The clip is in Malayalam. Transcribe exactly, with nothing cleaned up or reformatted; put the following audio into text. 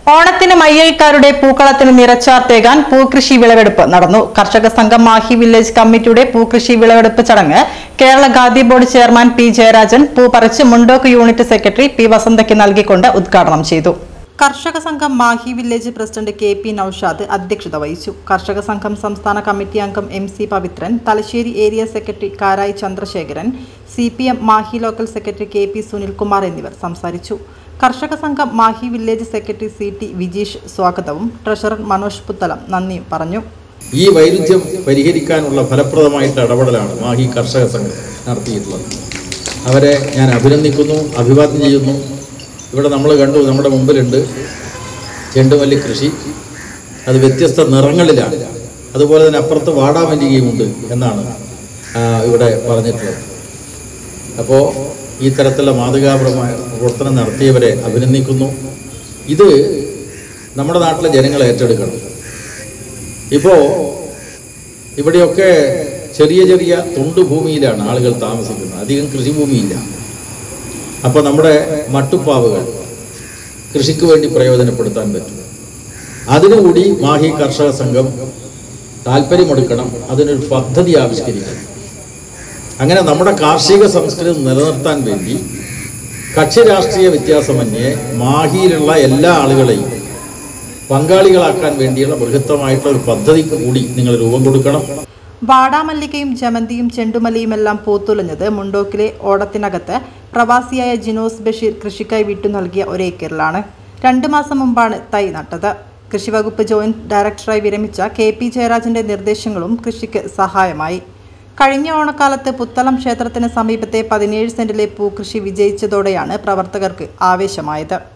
ഓണത്തിന് മയ്യഴിക്കാരുടെ പൂക്കളത്തിന് നിറച്ചാർത്തേകാൻ പൂകൃഷി വിളവെടുപ്പ് നടന്നു. കർഷക സംഘം മാഹി വില്ലേജ് കമ്മിറ്റിയുടെ പൂകൃഷി വിളവെടുപ്പ് ചടങ്ങ് Kerala Khadi board chairman P Jayarajan പൂ പറിച്ച് മുണ്ടോക്ക് യൂണിറ്റ് സെക്രട്ടറി പി വസന്തയ്ക്ക് നൽകിക്കൊണ്ട് ഉദ്ഘാടനം ചെയ്തു. കർഷക സംഘം Mahe village president K P Naushad അധ്യക്ഷത വഹിച്ചു. കർഷക സംഘം സംസ്ഥാന കമ്മിറ്റി അംഗം M C Pavithran, Thalassery area secretary Karayi Chandrasekharan, C P M Mahe local secretary K P Sunilkumar എന്നിവർ സംസാരിച്ചു. കർഷക സംഘം Mahe village secretary C T Vijeesh സ്വാഗതവും ട്രഷറർ മനോജ് പുത്തലം നന്ദിയും പറഞ്ഞു. ഈ വൈരുദ്ധ്യം പരിഹരിക്കാനുള്ള ഫലപ്രദമായിട്ട് ഇടപെടലാണ് മാഹി കർഷക സംഘം നടത്തിയിട്ടുള്ളത്. അവരെ ഞാൻ അഭിനന്ദിക്കുന്നു, അഭിവാദ്യം ചെയ്യുന്നു. ഇവിടെ നമ്മൾ കണ്ടു, നമ്മുടെ മുമ്പിലുണ്ട് ചെണ്ടുമല്ലി കൃഷി. അത് വ്യത്യസ്ത നിറങ്ങളിലാണ്. അതുപോലെ തന്നെ അപ്പുറത്ത് വാടാമല്ലികയുമുണ്ട് എന്നാണ് ഇവിടെ പറഞ്ഞിട്ടുള്ളത്. അപ്പോൾ ഈ തരത്തിലുള്ള മാതൃകാപരമായ പ്രവർത്തനം നടത്തിയവരെ അഭിനന്ദിക്കുന്നു. ഇത് നമ്മുടെ നാട്ടിലെ ജനങ്ങൾ ഏറ്റെടുക്കണം. ഇപ്പോൾ ഇവിടെയൊക്കെ ചെറിയ ചെറിയ തുണ്ടുഭൂമിയിലാണ് ആളുകൾ താമസിക്കുന്നത്, അധികം കൃഷിഭൂമിയില്ല. അപ്പോൾ നമ്മുടെ മട്ടുപ്പാവുകൾ കൃഷിക്ക് വേണ്ടി പ്രയോജനപ്പെടുത്താൻ പറ്റും. അതിനുകൂടി മാഹി കർഷക സംഘം താല്പര്യമെടുക്കണം, അതിനൊരു പദ്ധതി ആവിഷ്കരിക്കണം. അങ്ങനെ നമ്മുടെ കാർഷിക സംസ്കൃതി നിലനിർത്താൻ വേണ്ടി കക്ഷി രാഷ്ട്രീയ വ്യത്യാസമന്യേ മാഹിയിലുള്ള എല്ലാ ആളുകളെയും പങ്കാളികളാക്കാൻ വേണ്ടിയുള്ള ബൃഹത്തമായിട്ടുള്ള ഒരു പദ്ധതിക്ക് കൂടി നിങ്ങൾ രൂപം കൊടുക്കണം. വാടാമല്ലികയും ജമന്തിയും ചെണ്ടുമല്ലിയുമെല്ലാം പൂത്തുലഞ്ഞത് മുണ്ടോക്കിലെ ഓടത്തിനകത്ത് പ്രവാസിയായ ജിനോസ് ബഷീർ കൃഷിക്കായി വിട്ടു നൽകിയ ഒരേക്കറിലാണ്. രണ്ടു മാസം മുമ്പാണ് തൈ നട്ടത്. കൃഷിവകുപ്പ് ജോയിന്റ് ഡയറക്ടറായി വിരമിച്ച കെ പി ജയരാജന്റെ നിർദ്ദേശങ്ങളും കൃഷിക്ക് സഹായമായി. കഴിഞ്ഞ ഓണക്കാലത്ത് പുത്തളം ക്ഷേത്രത്തിന് സമീപത്തെ പതിനേഴ് സെന്റിലെ പൂകൃഷി വിജയിച്ചതോടെയാണ് പ്രവർത്തകർക്ക് ആവേശമായത്.